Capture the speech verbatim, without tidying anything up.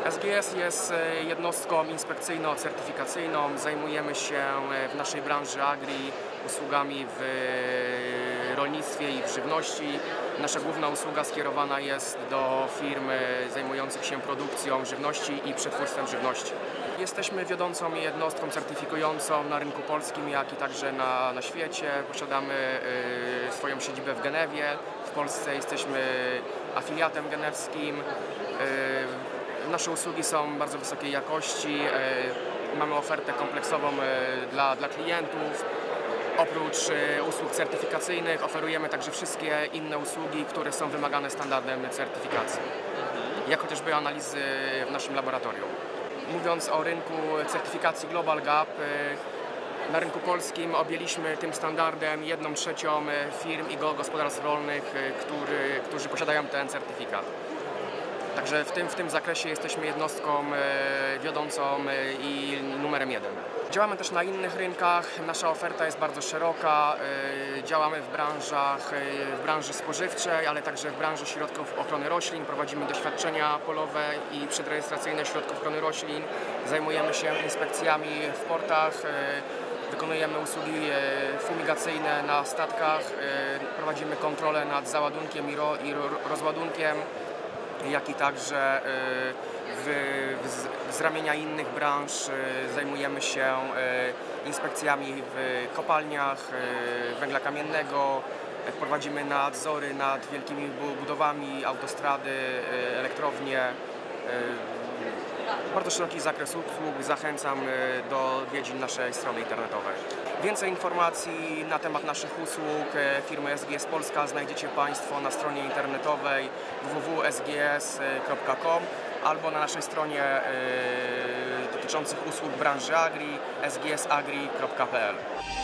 S G S jest jednostką inspekcyjno-certyfikacyjną. Zajmujemy się w naszej branży agri usługami w rolnictwie i w żywności. Nasza główna usługa skierowana jest do firm zajmujących się produkcją żywności i przetwórstwem żywności. Jesteśmy wiodącą jednostką certyfikującą na rynku polskim, jak i także na, na świecie. Posiadamy y, swoją siedzibę w Genewie. W Polsce jesteśmy afiliatem genewskim. Y, nasze usługi są bardzo wysokiej jakości. Y, mamy ofertę kompleksową y, dla, dla klientów. Oprócz usług certyfikacyjnych oferujemy także wszystkie inne usługi, które są wymagane standardem certyfikacji, jak chociażby analizy w naszym laboratorium. Mówiąc o rynku certyfikacji Global Gap, na rynku polskim objęliśmy tym standardem jedną trzecią firm i gospodarstw rolnych, który, którzy posiadają ten certyfikat. Także w tym, w tym zakresie jesteśmy jednostką wiodącą i numerem jeden. Działamy też na innych rynkach, nasza oferta jest bardzo szeroka, działamy w branżach, w branży spożywczej, ale także w branży środków ochrony roślin, prowadzimy doświadczenia polowe i przedrejestracyjne środków ochrony roślin, zajmujemy się inspekcjami w portach, wykonujemy usługi fumigacyjne na statkach, prowadzimy kontrolę nad załadunkiem i, ro, i rozładunkiem, jak i także w, w, z ramienia innych branż zajmujemy się inspekcjami w kopalniach węgla kamiennego, prowadzimy nadzory nad wielkimi budowami, autostrady, elektrownie. Bardzo szeroki zakres usług, zachęcam do odwiedzin naszej strony internetowej. Więcej informacji na temat naszych usług firmy S G S Polska znajdziecie Państwo na stronie internetowej w w w kropka s g s kropka com albo na naszej stronie dotyczących usług branży agri s g s agri kropka p l.